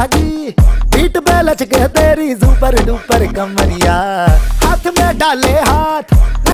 भागी, बीट पे लचके तेरी सुपर डुपर कमरिया, हाथ में डाले हाथ